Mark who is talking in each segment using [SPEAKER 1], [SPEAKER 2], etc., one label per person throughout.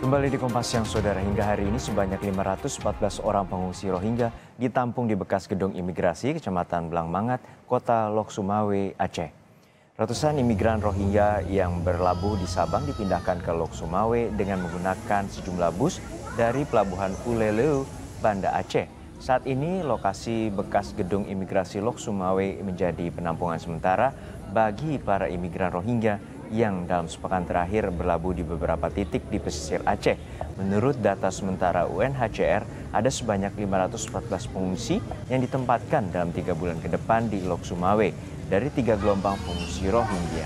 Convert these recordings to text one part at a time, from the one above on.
[SPEAKER 1] Kembali di Kompas Siang, Saudara. Hingga hari ini sebanyak 514 orang pengungsi Rohingya ditampung di bekas gedung imigrasi Kecamatan Blangmangat, Kota Lok Sumawe, Aceh. Ratusan imigran Rohingya yang berlabuh di Sabang dipindahkan ke Lok Sumawe dengan menggunakan sejumlah bus dari Pelabuhan Uleleu, Banda Aceh. Saat ini lokasi bekas gedung imigrasi Lok Sumawe menjadi penampungan sementara bagi para imigran Rohingya yang dalam sepekan terakhir berlabuh di beberapa titik di pesisir Aceh. Menurut data sementara UNHCR, ada sebanyak 514 pengungsi yang ditempatkan dalam 3 bulan ke depan di Lok Sumawe dari 3 gelombang pengungsi Rohingya.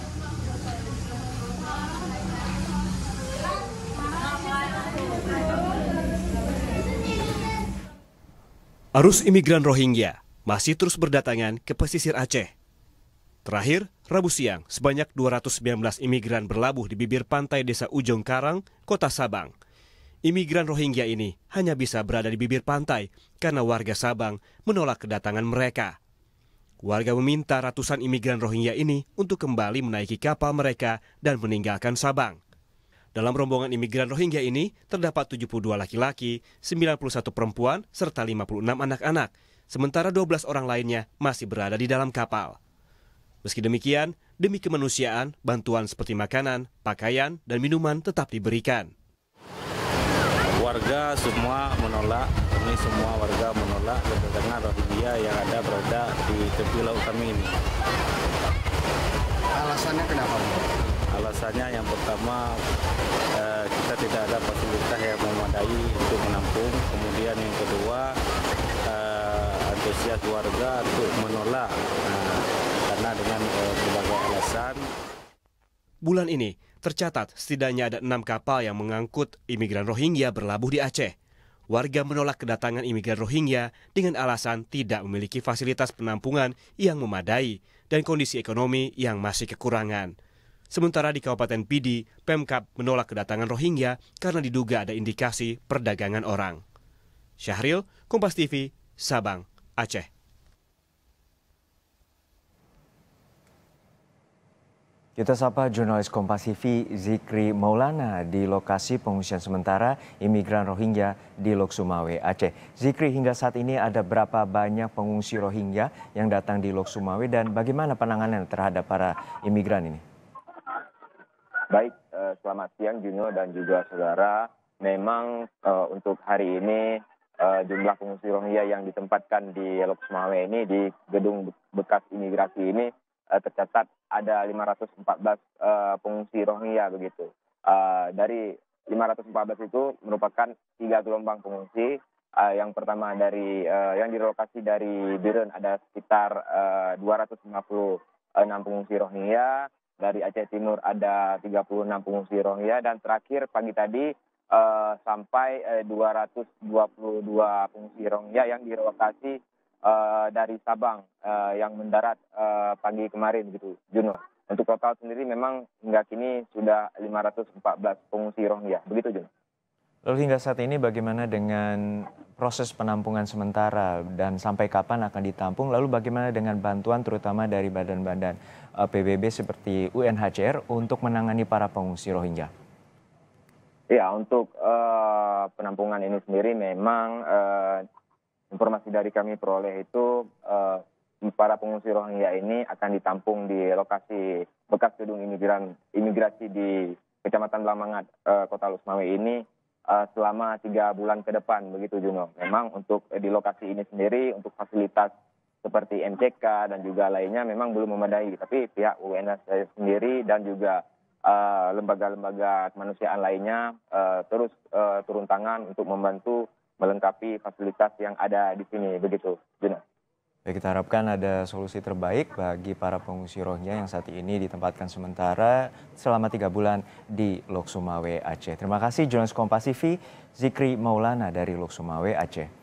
[SPEAKER 2] Arus imigran Rohingya masih terus berdatangan ke pesisir Aceh. Terakhir, Rabu siang, sebanyak 219 imigran berlabuh di bibir pantai desa Ujung Karang, Kota Sabang. Imigran Rohingya ini hanya bisa berada di bibir pantai karena warga Sabang menolak kedatangan mereka. Warga meminta ratusan imigran Rohingya ini untuk kembali menaiki kapal mereka dan meninggalkan Sabang. Dalam rombongan imigran Rohingya ini terdapat 72 laki-laki, 91 perempuan, serta 56 anak-anak. Sementara 12 orang lainnya masih berada di dalam kapal. Meski demikian, demi kemanusiaan, bantuan seperti makanan, pakaian, dan minuman tetap diberikan.
[SPEAKER 3] Warga semua menolak, kami semua warga menolak kedatangan Rohingya yang ada berada di tepi laut kami ini.
[SPEAKER 4] Alasannya kenapa?
[SPEAKER 3] Alasannya yang pertama, kita tidak ada fasilitas yang memadai untuk menampung. Kemudian yang kedua, antusias warga untuk menolak karena dengan berbagai alasan.
[SPEAKER 2] Bulan ini tercatat setidaknya ada 6 kapal yang mengangkut imigran Rohingya berlabuh di Aceh. Warga menolak kedatangan imigran Rohingya dengan alasan tidak memiliki fasilitas penampungan yang memadai dan kondisi ekonomi yang masih kekurangan. Sementara di Kabupaten Pidi, Pemkab menolak kedatangan Rohingya karena diduga ada indikasi perdagangan orang. Syahril, Kompas TV, Sabang, Aceh.
[SPEAKER 1] Kita sapa jurnalis Kompas TV Zikri Maulana di lokasi pengungsian sementara imigran Rohingya di Lok Sumawe, Aceh. Zikri, hingga saat ini ada berapa banyak pengungsi Rohingya yang datang di Lok Sumawe dan bagaimana penanganan terhadap para imigran ini?
[SPEAKER 5] Baik, selamat siang Juno dan juga saudara. Memang untuk hari ini jumlah pengungsi Rohingya yang ditempatkan di Lok Sumawe ini di gedung bekas imigrasi ini tercatat ada 514 pengungsi Rohingya begitu. Dari 514 itu merupakan 3 gelombang pengungsi. Yang pertama dari yang direlokasi dari Biren ada sekitar 256 pengungsi Rohingya. Dari Aceh Timur ada 36 pengungsi Rohingya dan terakhir pagi tadi sampai 222 pengungsi Rohingya yang direlokasi dari Sabang yang mendarat pagi kemarin gitu, Juno. Untuk total sendiri memang hingga kini sudah 514 pengungsi Rohingya, begitu Juno.
[SPEAKER 1] Lalu hingga saat ini bagaimana dengan proses penampungan sementara dan sampai kapan akan ditampung? Lalu bagaimana dengan bantuan terutama dari badan-badan PBB seperti UNHCR untuk menangani para pengungsi Rohingya?
[SPEAKER 5] Ya, untuk penampungan ini sendiri memang informasi dari kami peroleh itu para pengungsi Rohingya ini akan ditampung di lokasi bekas gedung imigrasi di Kecamatan Blangmangat, Kota Lok Sumawe ini selama 3 bulan ke depan, begitu Juno. Memang untuk di lokasi ini sendiri untuk fasilitas seperti MCK dan juga lainnya memang belum memadai, tapi pihak UNHCR sendiri dan juga lembaga-lembaga kemanusiaan lainnya terus turun tangan untuk membantu melengkapi fasilitas yang ada di sini, begitu Juno.
[SPEAKER 1] Baik, kita harapkan ada solusi terbaik bagi para pengungsi Rohingya yang saat ini ditempatkan sementara selama 3 bulan di Lok Sumawe, Aceh. Terima kasih jurnalis Kompas TV Zikri Maulana dari Lok Sumawe, Aceh.